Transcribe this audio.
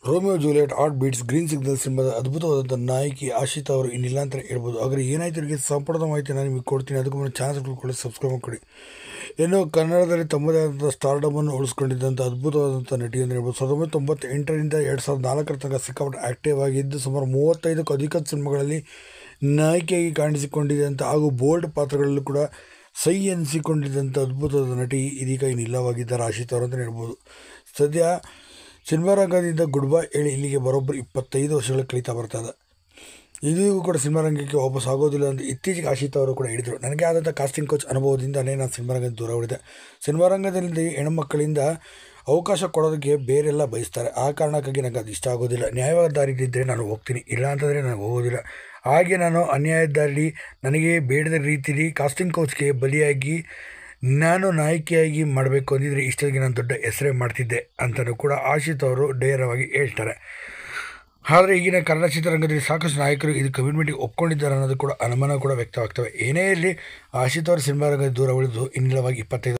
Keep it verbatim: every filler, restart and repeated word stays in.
Romeo Juliet, heart beats, green signal ಸಿನಿಮಾದ ಅದ್ಭುತವಾದಂಥ ನಾಯಕಿ ಆಶಿತಾ ಅವರು ಇನ್ನಿಲ್ಲ ಅಂತ ಹೇಳ್ಬೋದು. ಹಾಗಾದ್ರೆ ಏನಾಯ್ತು ಇವರಿಗೆ ಸಂಪೂರ್ಣ ಮಾಹಿತಿ ನಾನು ನಿಮಗೆ ಕೊಡ್ತೀನಿ. ಅದಕ್ಕೂ ಮುನ್ನ ಚಾನಲ್ ಕೂಡ ಸಬ್ಸ್ಕ್ರೈಬ್ ಮಾಡಿ. ಇನ್ನು ಕನ್ನಡದಲ್ಲಿ ತಮ್ಮದೇ ಆದಂಥ ಸ್ಟಾರ್ಡಮನ್ನು ಉಳಿಸ್ಕೊಂಡಿದ್ದಂಥ ಅದ್ಭುತವಾದಂಥ ನಟಿ ಅಂತ ಹೇಳ್ಬೋದು. ಸಾವಿರದ ಒಂಬೈನೂರ ತೊಂಬತ್ತೆಂಟರಿಂದ ಎರಡು ಸಾವಿರದ ನಾಲ್ಕರ ತನಕ ಸಿಕ್ಕಾಪಟ್ಟೆ ಆ್ಯಕ್ಟಿವ್ ಆಗಿದ್ದು ಸುಮಾರು ಮೂವತ್ತೈದಕ್ಕೂ ಅಧಿಕ ಸಿನಿಮಾಗಳಲ್ಲಿ ನಾಯಕಿಯಾಗಿ ಕಾಣಿಸಿಕೊಂಡಿದ್ದಂಥ ಹಾಗೂ ಬೋಲ್ಡ್ ಪಾತ್ರಗಳಲ್ಲೂ ಕೂಡ ಸೈ ಎನಿಸಿಕೊಂಡಿದ್ದಂಥ ಅದ್ಭುತವಾದ ನಟಿ ಇದೀಗ ಇನ್ನಿಲ್ಲವಾಗಿದ್ದಾರೆ ಆಶಿತಾ ಅವರು ಅಂತ ಹೇಳ್ಬೋದು. ಸದ್ಯ ಸಿನಿಮಾ ರಂಗದಿಂದ ಗುಡ್ ಬೈ ಹೇಳಿ ಇಲ್ಲಿಗೆ ಬರೋಬ್ಬರಿ ಇಪ್ಪತ್ತೈದು ವರ್ಷಗಳು ಕಳೀತಾ ಬರ್ತದೆ. ಇದೀಗೂ ಕೂಡ ಸಿನಿಮಾ ರಂಗಕ್ಕೆ ವಾಪಸ್ ಆಗೋದಿಲ್ಲ ಅಂತ ಇತ್ತೀಚೆಗೆ ಆಶಿತಾ ಅವರು ಕೂಡ ಹೇಳಿದರು. ನನಗೆ ಆದಂಥ ಕಾಸ್ಟಿಂಗ್ ಕೋಚ್ ಅನುಭವದಿಂದಲೇ ನಾನು ಸಿನಿಮಾ ರಂಗದ ದೂರ ಉಳಿದೆ. ಸಿನಿಮಾ ರಂಗದಲ್ಲಿ ಹೆಣ್ಣುಮಕ್ಕಳಿಂದ ಅವಕಾಶ ಕೊಡೋದಕ್ಕೆ ಬೇರೆಲ್ಲ ಬಯಸ್ತಾರೆ. ಆ ಕಾರಣಕ್ಕಾಗಿ ನನಗೆ ಅದು ಇಷ್ಟ ಆಗೋದಿಲ್ಲ. ನ್ಯಾಯವಾದ ದಾರಿಲಿದ್ದರೆ ನಾನು ಹೋಗ್ತೀನಿ, ಇಲ್ಲ ಅಂತಂದರೆ ನನಗೆ ಹೋಗೋದಿಲ್ಲ. ಹಾಗೆ ನಾನು ಅನ್ಯಾಯದ ದಾರಿ ನನಗೆ ಬೇಡದ ರೀತಿಯಲ್ಲಿ ಕಾಸ್ಟಿಂಗ್ ಕೋಚ್ಗೆ ಬಲಿಯಾಗಿ ನಾನು ನಾಯಕಿಯಾಗಿ ಮಾಡಬೇಕು ಅಂದಿದ್ರೆ ಇಷ್ಟೊತ್ತಿಗೆ ನಾನು ದೊಡ್ಡ ಹೆಸರೇ ಮಾಡ್ತಿದ್ದೆ ಅಂತಲೂ ಕೂಡ ಆಶಿತಾ ಅವರು ನೇರವಾಗಿ ಹೇಳ್ತಾರೆ. ಆದರೆ ಈಗಿನ ಕನ್ನಡ ಚಿತ್ರರಂಗದಲ್ಲಿ ಸಾಕಷ್ಟು ನಾಯಕರು ಇದು ಕಮಿಟ್ಮೆಂಟಿಗೆ ಒಪ್ಕೊಂಡಿದ್ದಾರೆ ಅನ್ನೋದು ಕೂಡ ಅನುಮಾನ ಕೂಡ ವ್ಯಕ್ತವಾಗ್ತವೆ. ಏನೇ ಇರಲಿ ಆಶಿತಾ ಅವರು ಸಿನಿಮಾ ರಂಗದ ದೂರ ಉಳಿದು ಇನ್ನಿಲ್ಲವಾಗಿ ಇಪ್ಪತ್ತೈದು